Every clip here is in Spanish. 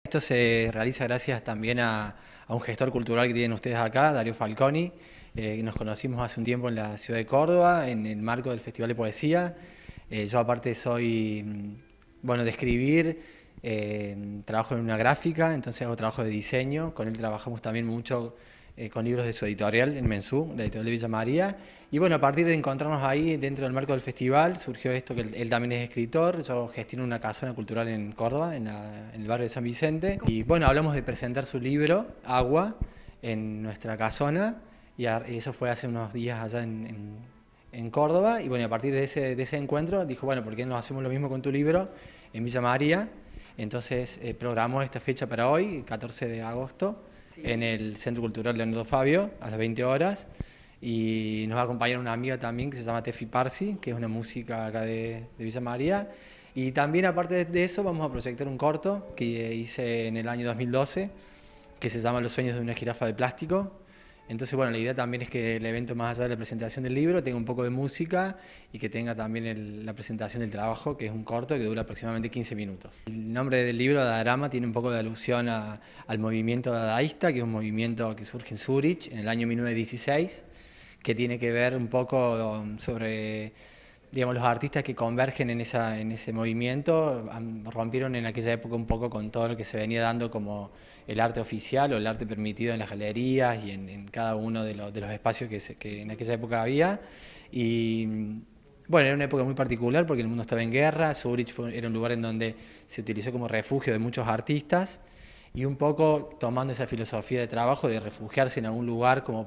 Esto se realiza gracias también a un gestor cultural que tienen ustedes acá, Darío Falconi. Nos conocimos hace un tiempo en la ciudad de Córdoba, en el marco del Festival de Poesía. Yo aparte soy, bueno, de escribir, trabajo en una gráfica, entonces hago trabajo de diseño. Con él trabajamos también mucho con libros de su editorial, en Mensú, la editorial de Villa María. Y bueno, a partir de encontrarnos ahí dentro del marco del festival, surgió esto que él también es escritor. Yo gestiono una casona cultural en Córdoba, en el barrio de San Vicente. Y bueno, hablamos de presentar su libro, Agua, en nuestra casona. Y eso fue hace unos días allá en Córdoba. Y bueno, a partir de ese encuentro dijo, bueno, ¿por qué no hacemos lo mismo con tu libro en Villa María? Entonces programó esta fecha para hoy, 14 de agosto, en el Centro Cultural Leonardo Fabio, a las 20 horas. Y nos va a acompañar una amiga también que se llama Tefi Parsi, que es una música acá de Villa María. Y también aparte de eso vamos a proyectar un corto que hice en el año 2012, que se llama Los sueños de una jirafa de plástico. Entonces, bueno, la idea también es que el evento, más allá de la presentación del libro, tenga un poco de música y que tenga también la presentación del trabajo, que es un corto que dura aproximadamente 15 minutos. El nombre del libro, Dadaarama, tiene un poco de alusión al movimiento dadaísta, que es un movimiento que surge en Zúrich en el año 1916, que tiene que ver un poco sobre, digamos, los artistas que convergen en ese movimiento, rompieron en aquella época un poco con todo lo que se venía dando como el arte oficial o el arte permitido en las galerías y en cada uno de los espacios que en aquella época había. Y bueno, era una época muy particular porque el mundo estaba en guerra. Zúrich era un lugar en donde se utilizó como refugio de muchos artistas, y un poco tomando esa filosofía de trabajo de refugiarse en algún lugar como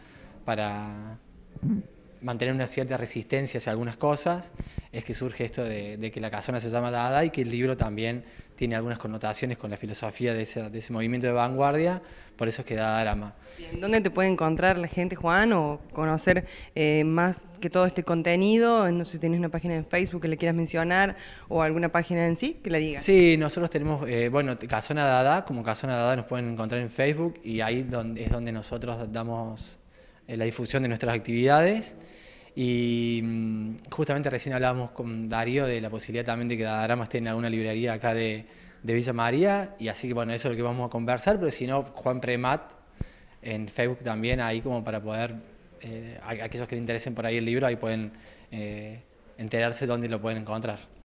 para mantener una cierta resistencia hacia algunas cosas, es que surge esto de que la casona se llama Dada y que el libro también tiene algunas connotaciones con la filosofía de ese movimiento de vanguardia, por eso es que Dadaarama. Bien, ¿dónde te puede encontrar la gente, Juan, o conocer más que todo este contenido? No sé si tenés una página en Facebook que le quieras mencionar o alguna página en sí que la digas. Sí, nosotros tenemos, bueno, Casona Dada, como Casona Dada nos pueden encontrar en Facebook, y ahí es donde nosotros damos la difusión de nuestras actividades. Y justamente recién hablábamos con Darío de la posibilidad también de que Dadaarama esté en alguna librería acá de Villa María, y así que bueno, eso es lo que vamos a conversar, pero si no, Juan Premat en Facebook también, ahí como para poder, aquellos que les interesen por ahí el libro, ahí pueden enterarse dónde lo pueden encontrar.